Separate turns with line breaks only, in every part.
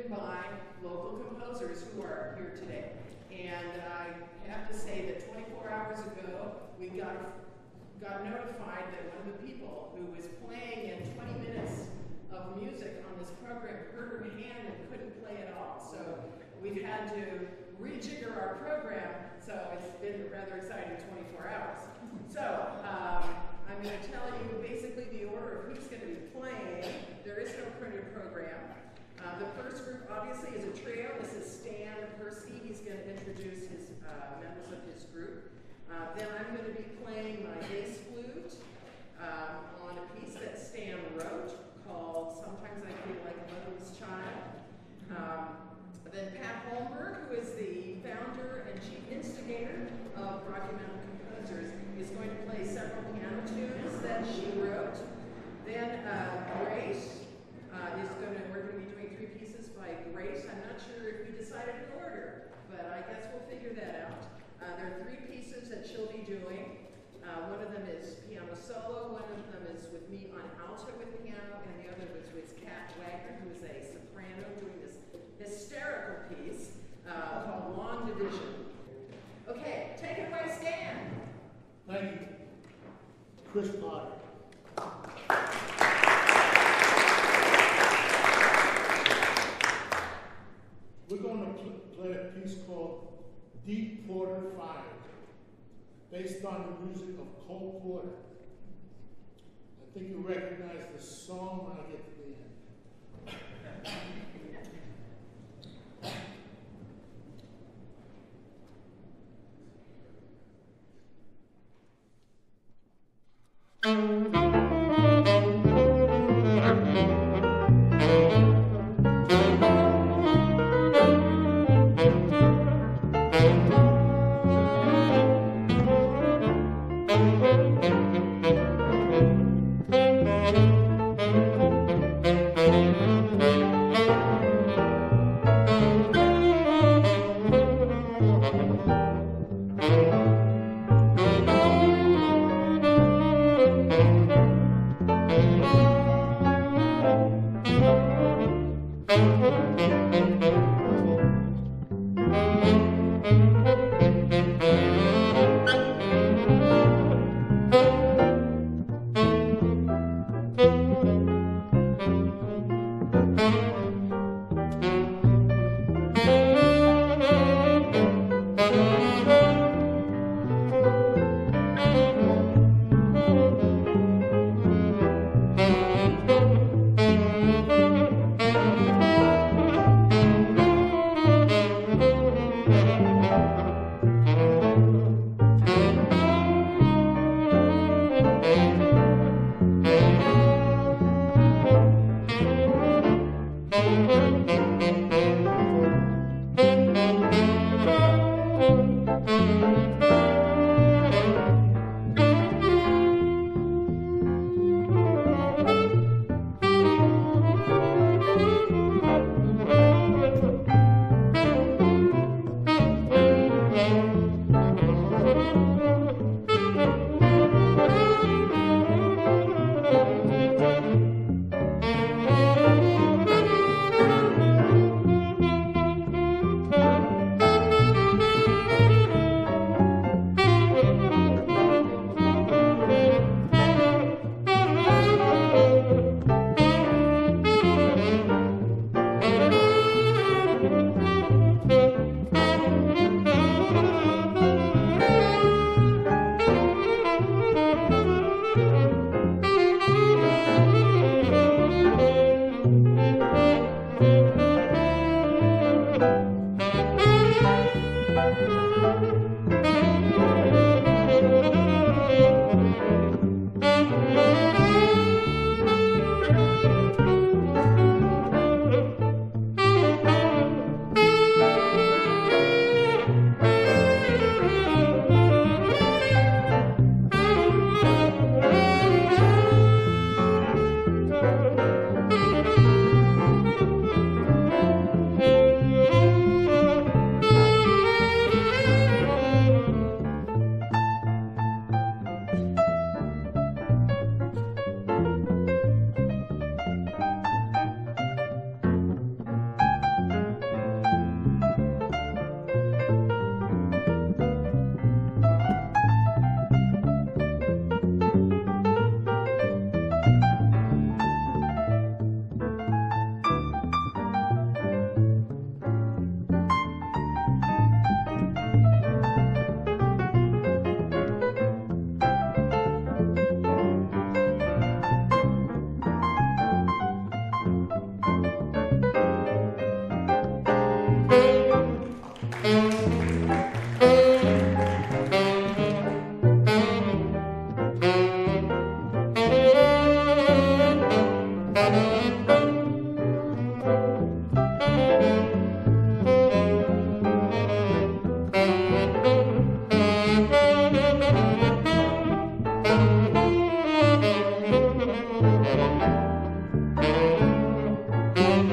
written by local composers who are here today. And I have to say that 24 hours ago, we got notified that one of the people who was playing in 20 minutes of music on this program hurt her hand and couldn't play at all. So we've had to rejigger our program, so it's been a rather exciting 24 hours. So I'm going to tell you basically the order of who's going to be playing. There is no printed program. The first group obviously is a trio. This is Stan Persky. He's going to introduce his members of his group. Then I'm going to be playing my bass flute on a piece that Stan wrote called Sometimes I Feel Like a Motherless Child. Then Pat Holmberg, who is the founder and chief instigator of Rocky Mountain Composers, is going to play several piano tunes that she wrote. Then Grace we're going to be doing 3 pieces by Grace. I'm not sure if we decided an order, but I guess we'll figure that out. There are 3 pieces that she'll be doing. One of them is piano solo, one of them is with me on alto with piano, and the other was with Kat Wagner, who is a soprano doing this hysterical piece called Long Division. Okay, take it away, Stan.
Thank you. Chris Potter. We're going to play a piece called Deep Porter 5, based on the music of Cole Porter. I think you recognize the song when I get to the end.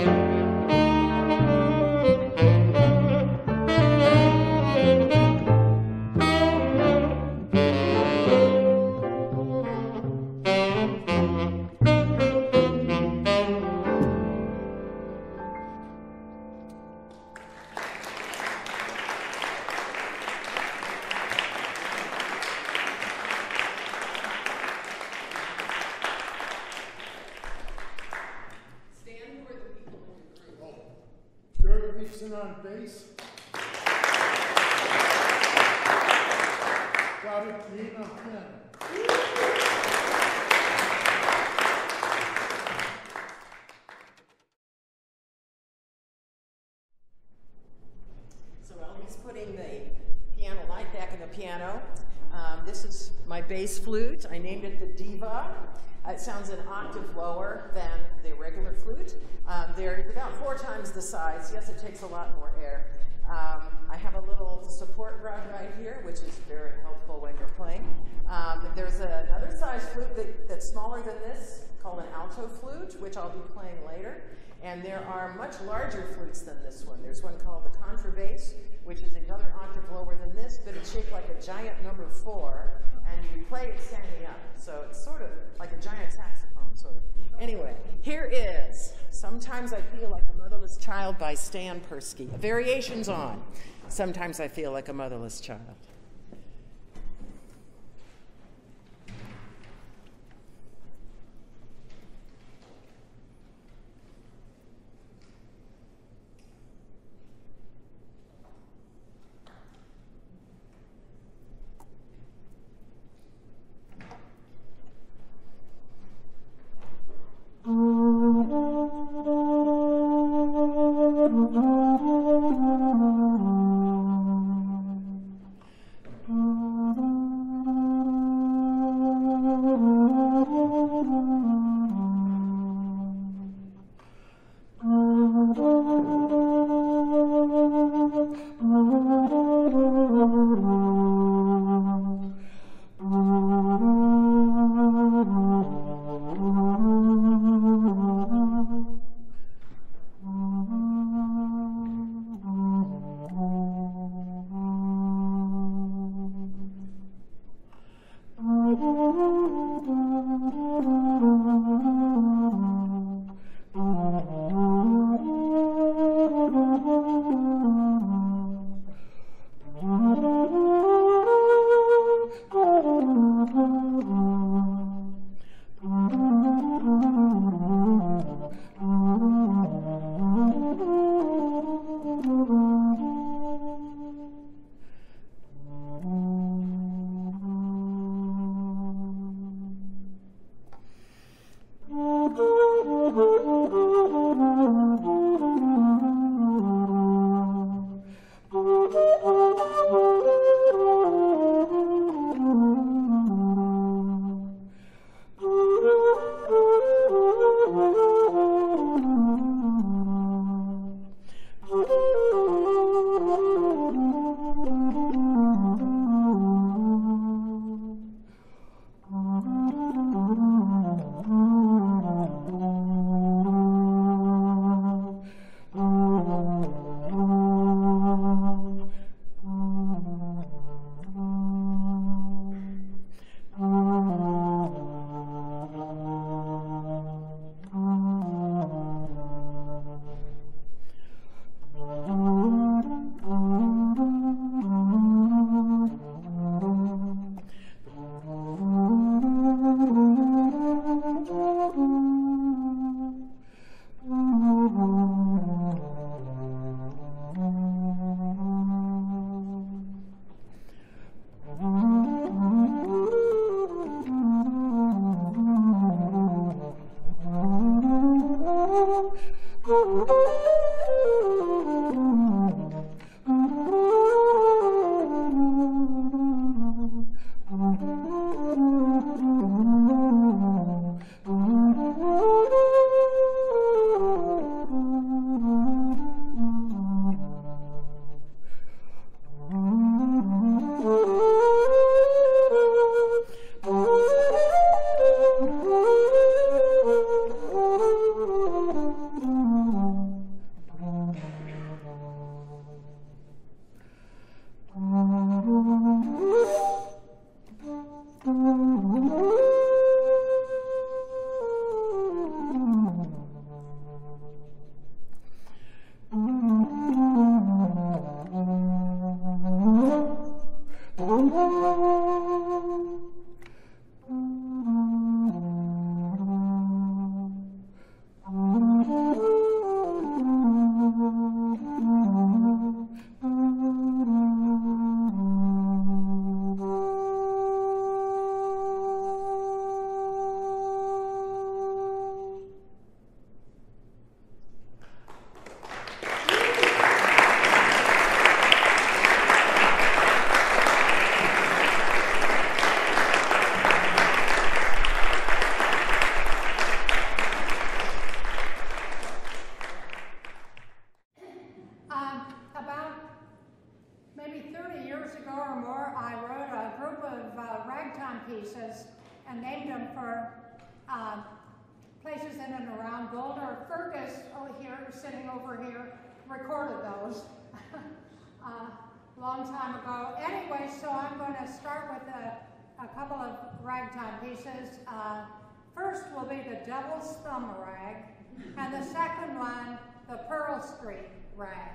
On bass. Robert Green on piano.
So Elby's putting the piano light back in the piano. This is my bass flute. I named it the Diva. It sounds an octave lower than the regular flute. They're about 4 times the size. Yes, it takes a lot more air. I have a little support rod right here, which is very helpful when you're playing. There's another size flute that's smaller than this, called an alto flute, which I'll be playing later. And there are much larger flutes than this one. There's one called the contrabass, which is another octave lower than this, but it's shaped like a giant number 4, and you play it standing up. So it's sort of like a giant saxophone, sort of. Anyway, here is Sometimes I Feel Like a Motherless Child by Stan Persky. Variations on Sometimes I Feel Like a Motherless Child.
and named them for places in and around Boulder. Fergus over here, sitting over here, recorded those a long time ago. Anyway, so I'm going to start with a couple of ragtime pieces. First will be the Devil's Thumb Rag, and the second one, the Pearl Street Rag.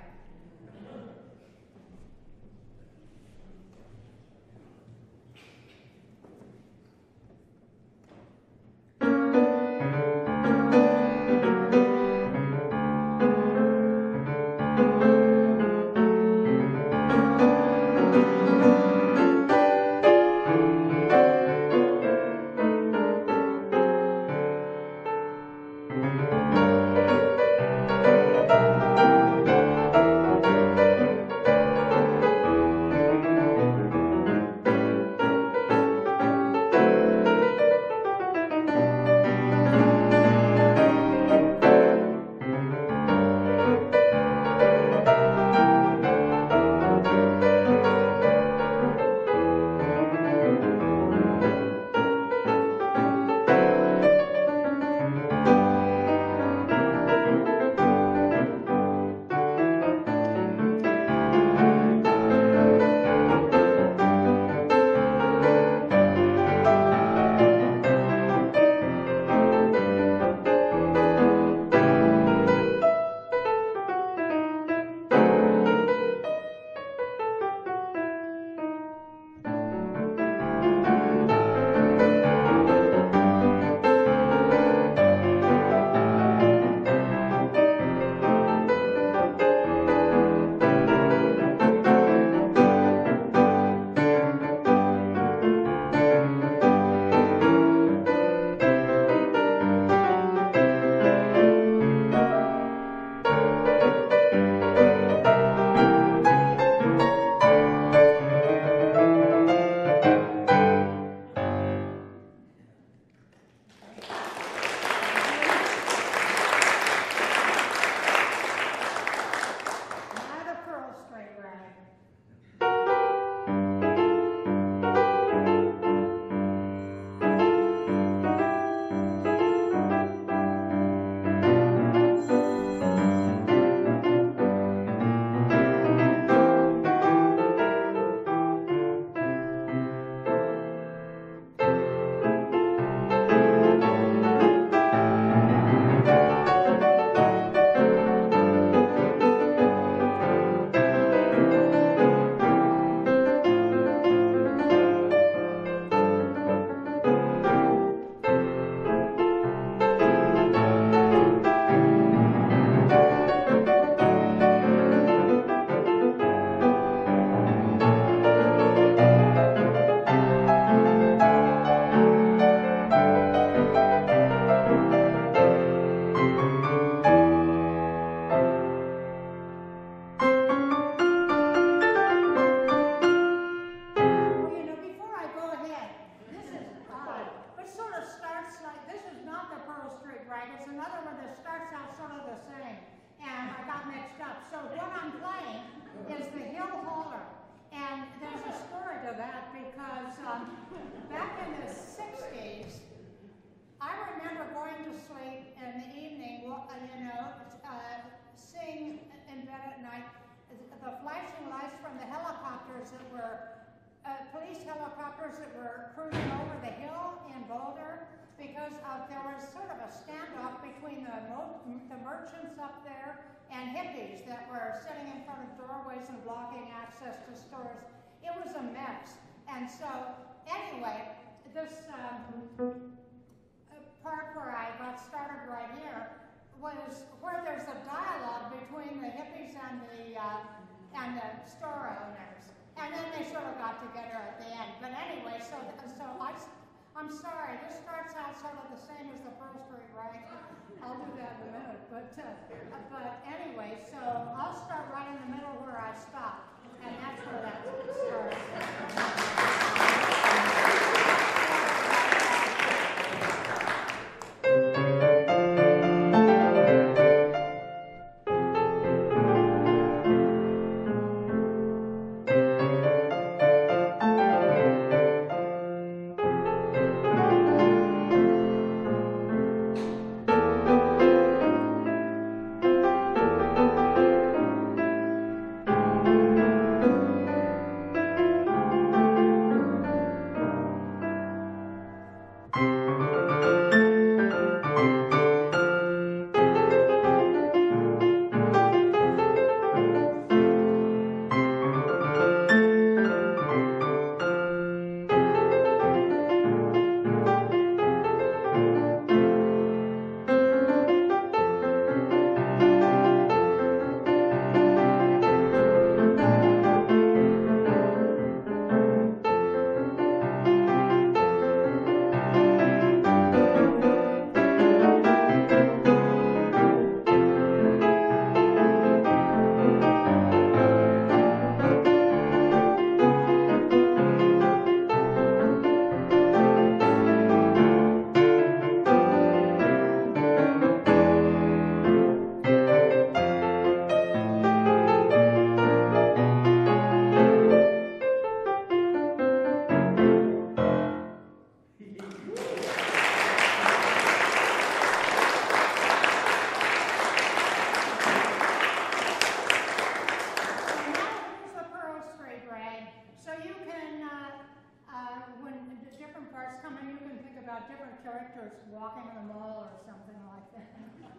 Back in the 60s, I remember going to sleep in the evening, seeing in bed at night the flashing lights from the helicopters that were, police helicopters that were cruising over the hill in Boulder, because there was sort of a standoff between the merchants up there and hippies that were sitting in front of doorways and blocking access to stores. It was a mess. And so, anyway, this part where I got started right here was where there's a dialogue between the hippies and the store owners. And then they sort of got together at the end. But anyway, I'm sorry, this starts out sort of the same as the Pearl Street Rag. I'll do that in a minute. But anyway, so I'll start right in the middle where I stopped. And that's where that starts. pictures walking in the mall or something like that.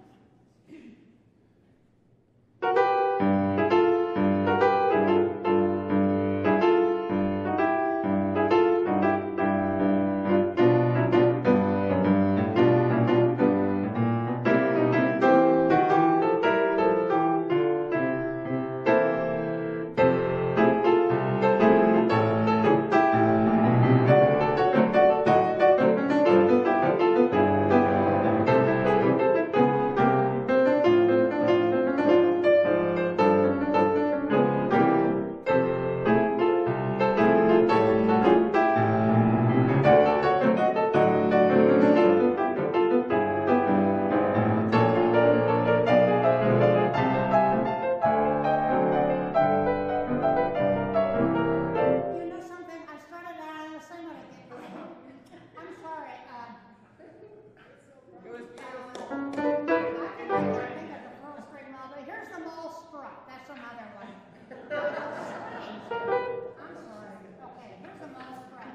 You know something? I started out on the same one again. I'm sorry.
It was
I can think of the first string melody. Here's the mole strut. That's another one. I'm sorry. Okay, here's the mole strut.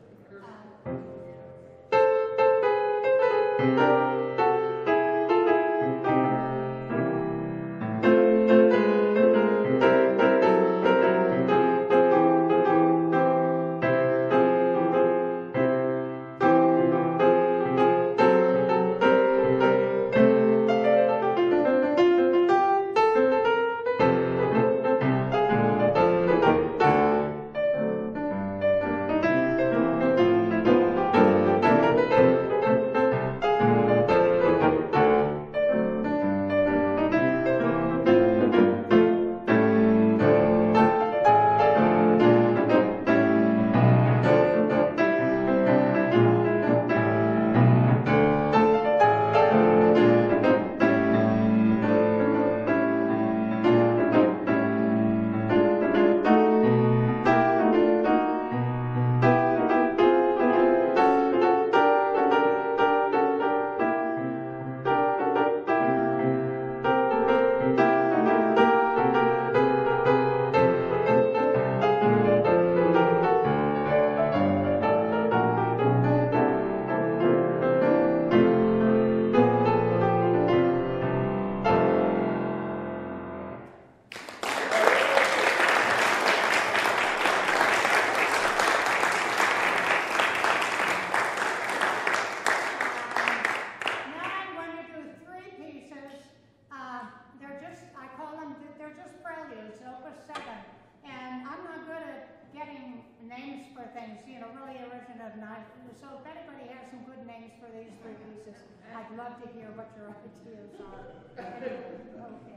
Now I'm going to do three pieces. They're just preludes, opus 7. And I'm not good at getting names for things, really original nice. So if anybody has some good names for these three pieces, I'd love to hear what your ideas are. Okay.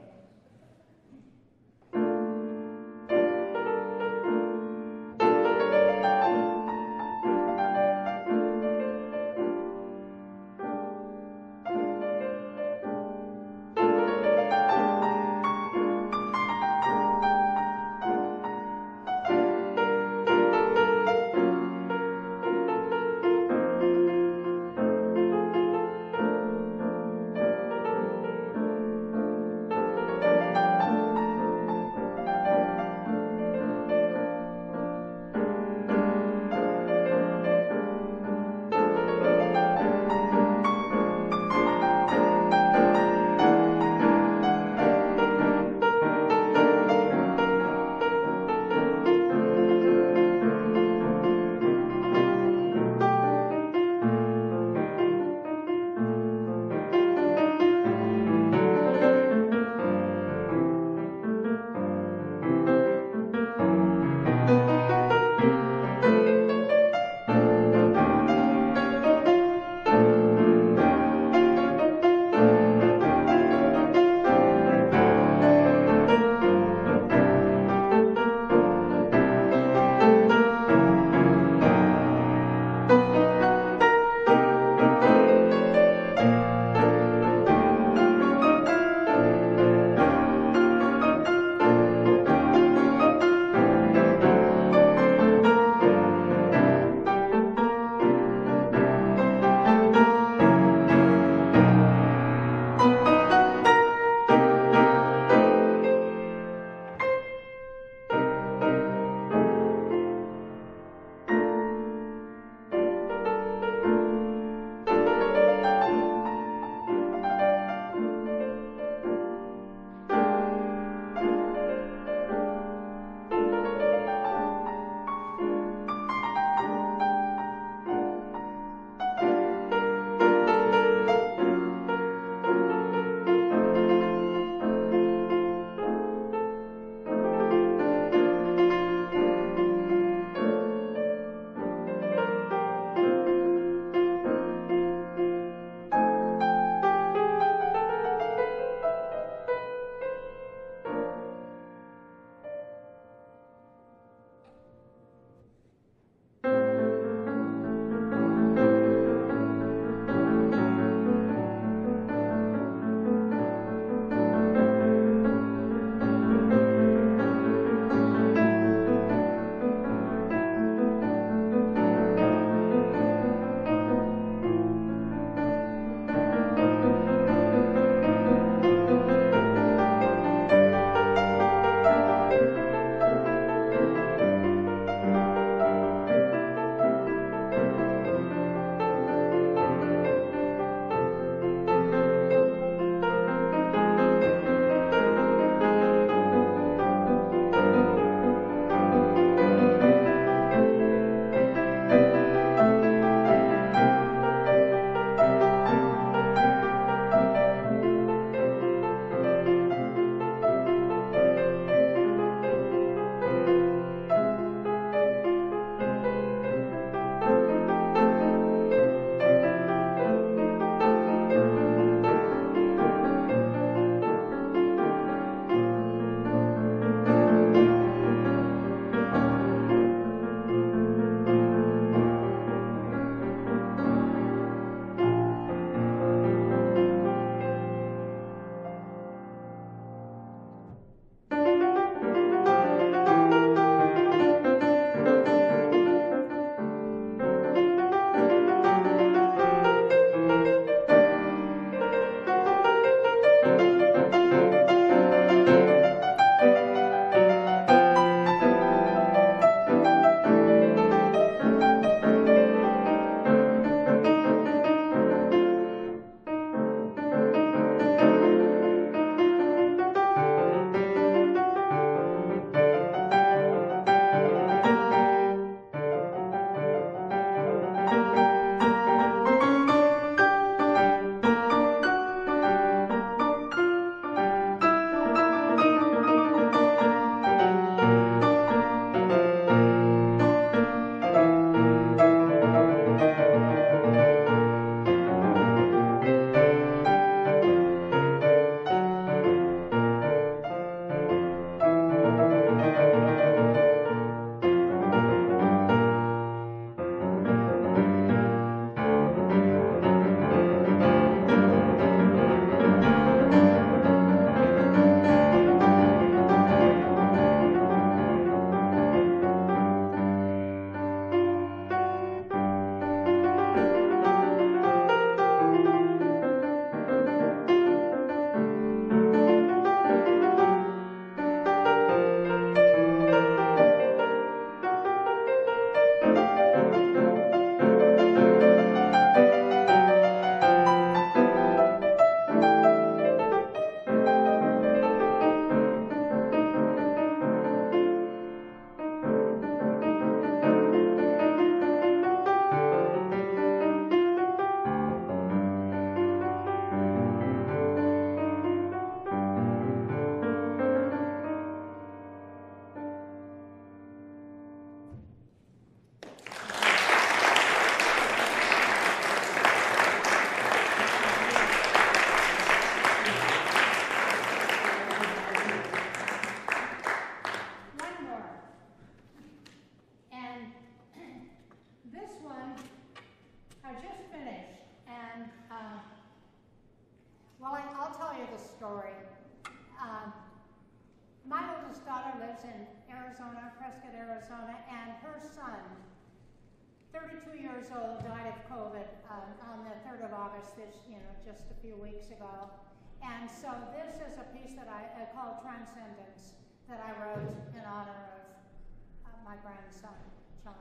oldest daughter lives in Arizona, Prescott, Arizona, and her son, 32 years old, died of COVID on the 3rd of August, just a few weeks ago. And so this is a piece that I call Transcendence that I wrote in honor of my grandson, John.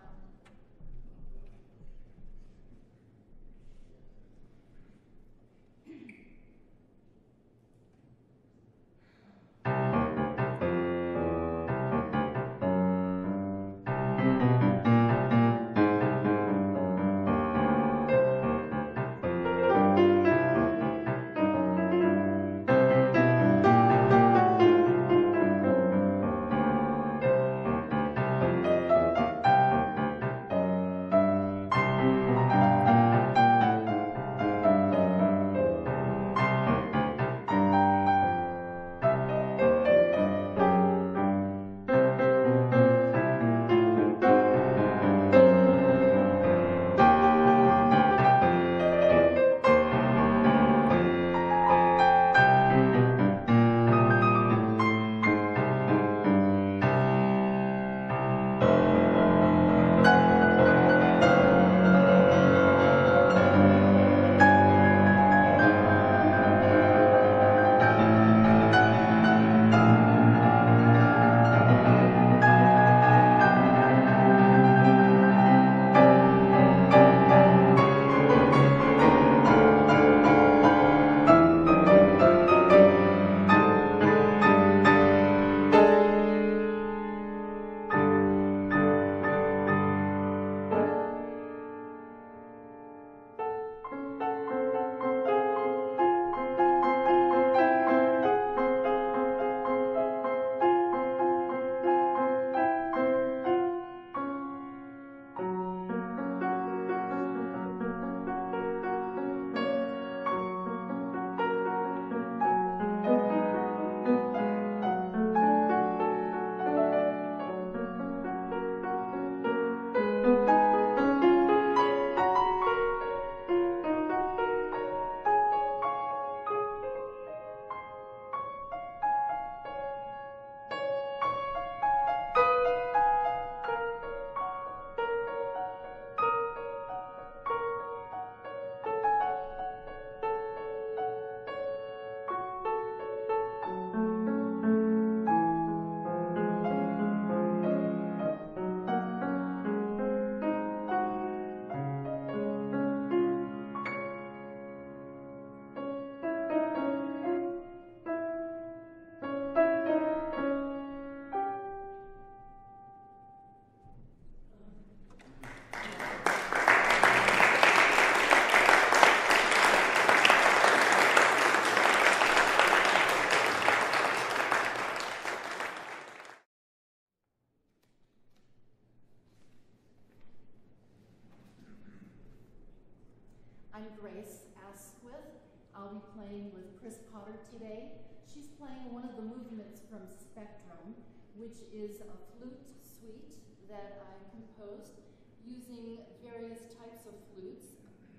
I'm Grace Asquith. I'll be playing with Chris Potter today. She's playing one of the movements from Spectrum, which is a flute suite that I composed using various types of flutes,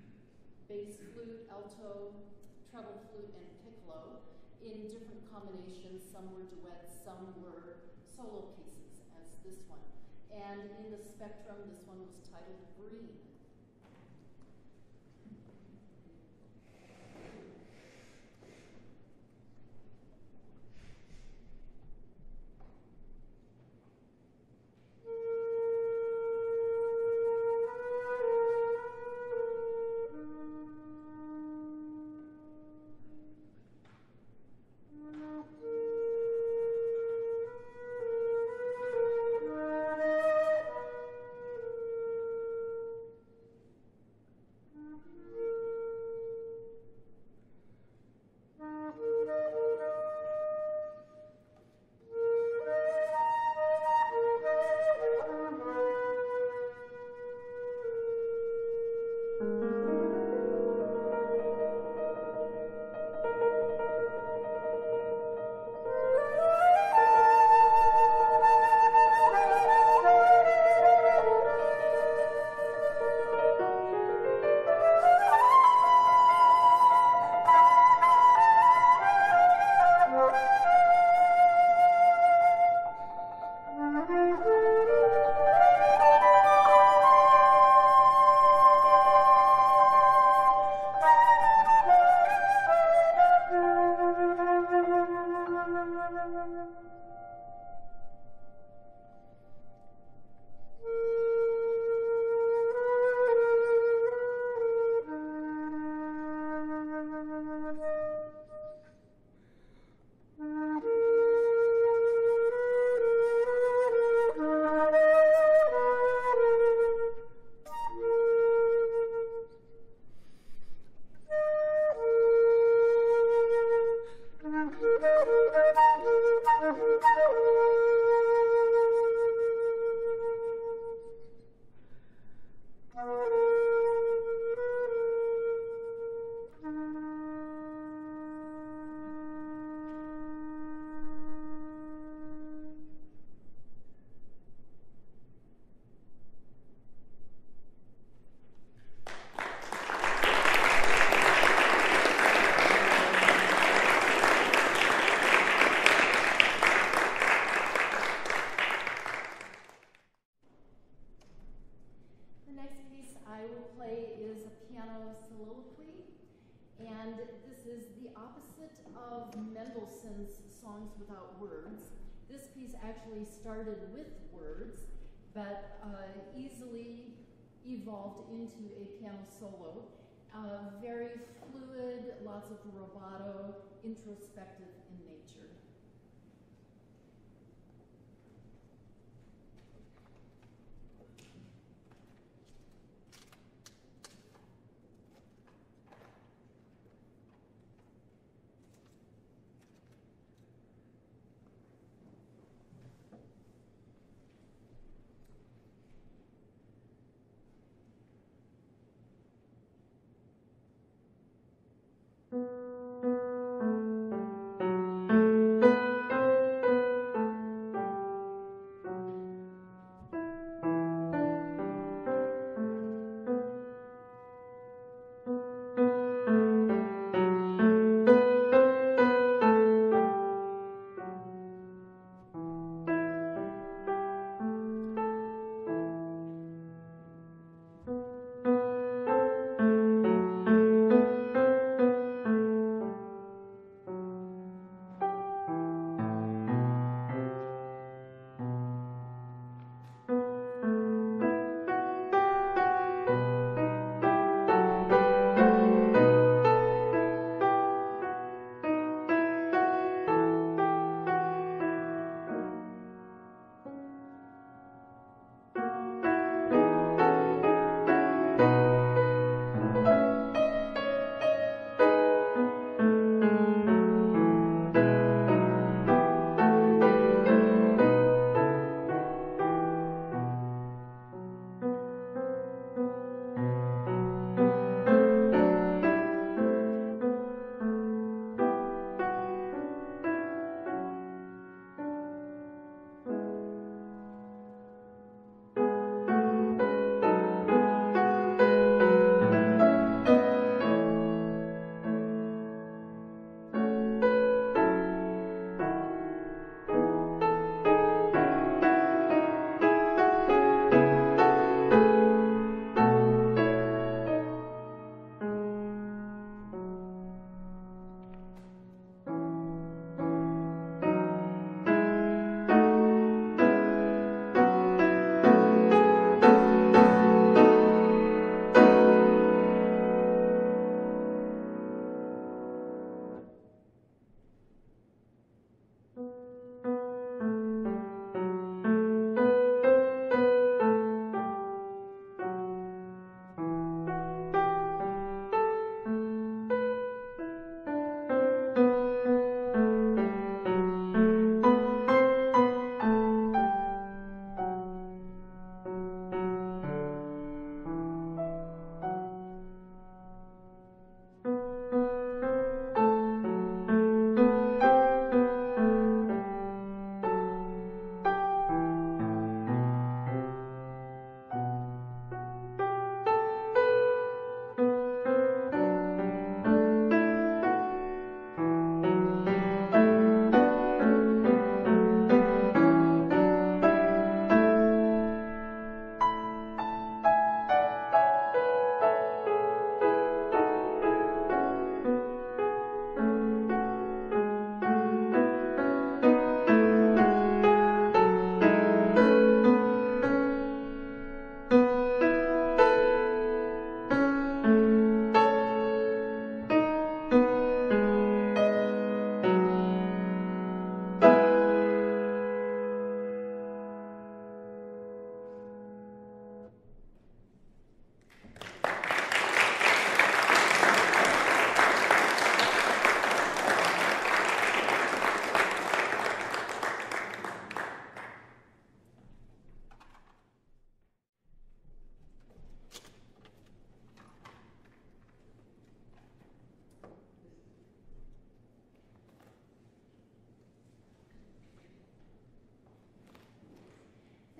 bass flute, alto, treble flute, and piccolo in different combinations. Some were duets, some were solo pieces, as this one. And in the Spectrum, this one was titled Breathe. The next piece I will play is a piano soliloquy, and this is the opposite of Mendelssohn's Songs Without Words. This piece actually started with words, but easily evolved into a piano solo. Very fluid, lots of rubato, introspective in nature.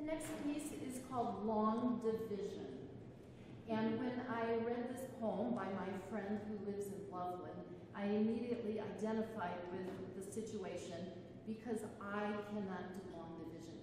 The next piece is called Long Division. And when I read this poem by my friend who lives in Loveland, I immediately identified with the situation because I cannot do long division.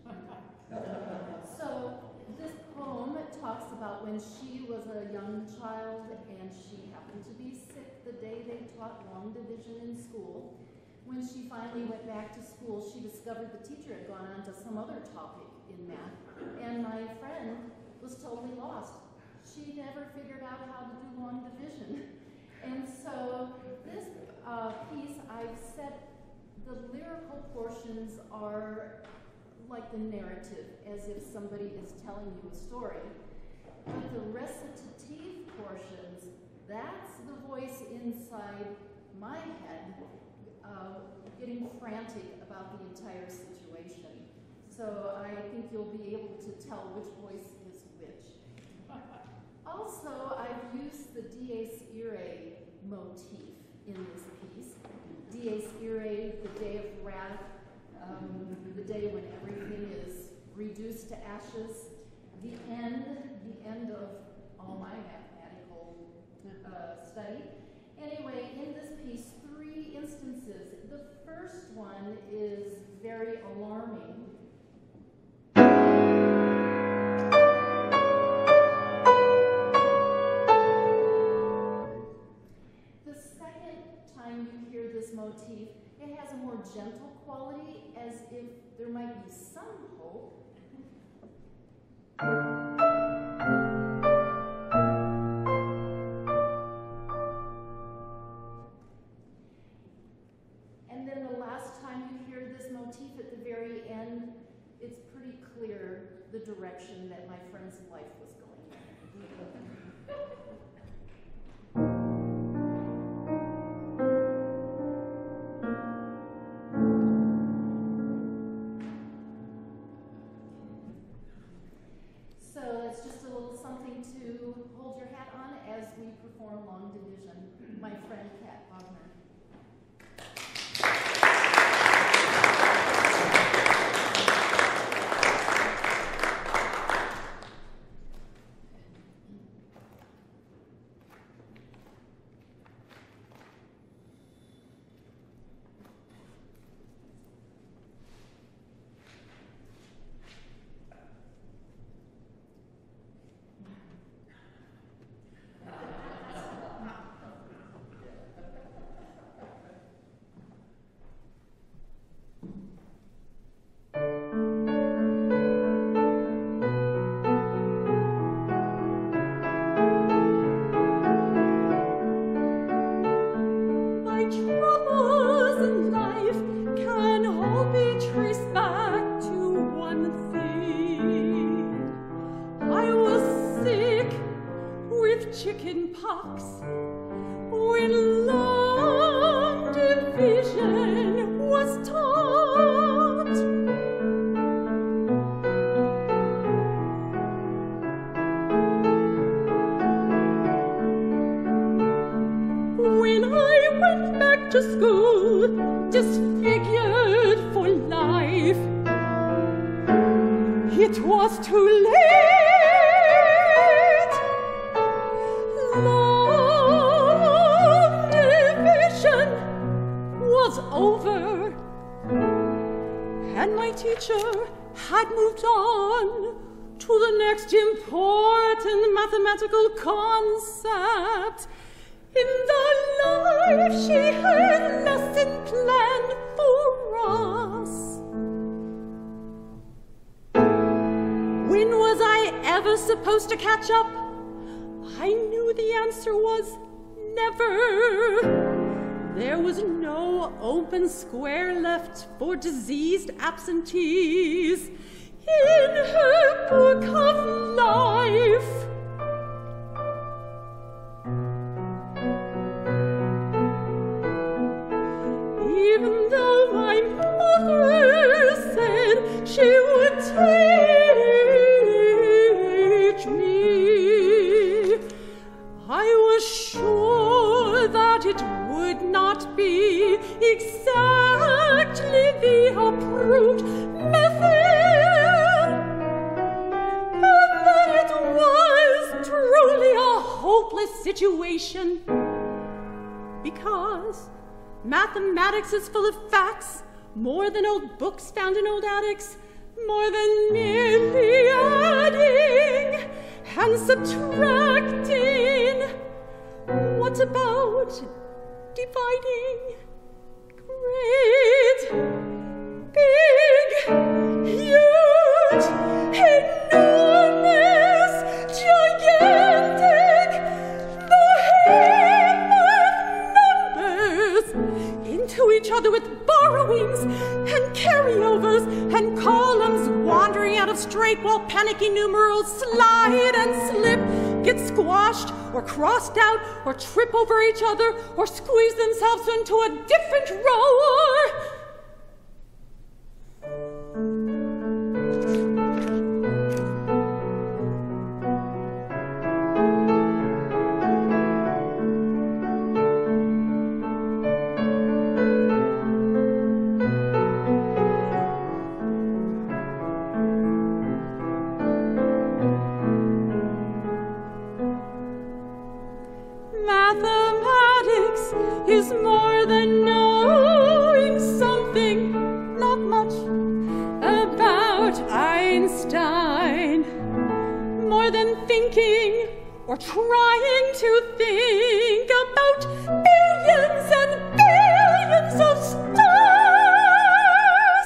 So this poem talks about when she was a young child and she happened to be sick the day they taught long division in school. When she finally went back to school, she discovered the teacher had gone on to some other topic in math, and my friend was totally lost. She never figured out how to do long division. And so this piece, I've said the lyrical portions are like the narrative, as if somebody is telling you a story. But the recitative portions, that's the voice inside my head getting frantic about the entire situation. So I think you'll be able to tell which voice is which. Also, I've used the Dies Irae motif in this piece. Dies Irae, the day of wrath, the day when everything is reduced to ashes, the end of all my mathematical study. Anyway, in this piece, 3 instances. The first one is very alarming. The second time you hear this motif, it has a more gentle quality, as if there might be some hope. And then the last time you hear this motif at the very end, it's pretty clear the direction that my friend's life was going in. So that's just a little something to hold your hat on as we perform Long Division. My friend Kat Wagner.
Chicken pox when long division was taught. When I went back to school, disfigured for life, it was too late. Over, and my teacher had moved on to the next important mathematical concept in the life she had lesson planned for us. When was I ever supposed to catch up? I knew the answer was never. There was no open square left for diseased absentees in her book of life. Even though my mother said she would teach me, I was sure that it would not be exactly the approved method. equation. Because mathematics is full of facts, more than old books found in old attics, more than merely adding and subtracting. What about dividing? Great, big, huge, enormous, gigantic, behemoth numbers into each other with borrowings and carryovers and columns wandering out of straight while panicky numerals slide and slip, get squashed or crossed out or trip over each other or squeeze themselves into a different row or... Mathematics is more than knowing something, not much, about Einstein. More than thinking or trying to think about billions and billions of stars.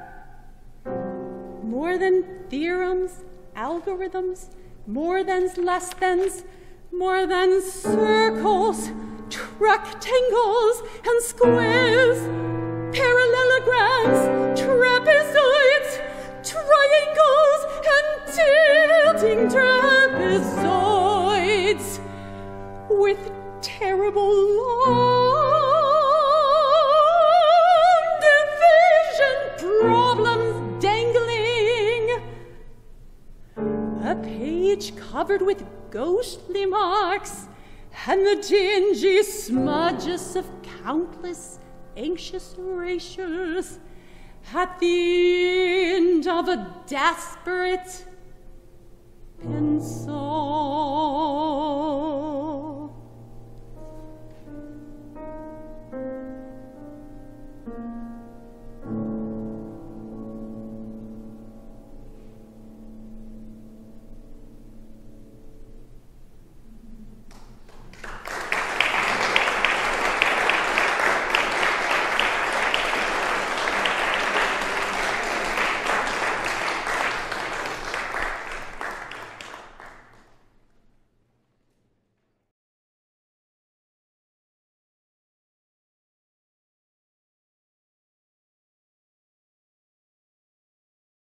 More than theorems, algorithms, more thans, less thans, more than circles, rectangles, and squares, parallelograms, trapezoids, triangles, and tilting trapezoids, with terrible long division problems dangling. A page covered with ghostly marks and the dingy smudges of countless anxious erasures at the end of a desperate pencil.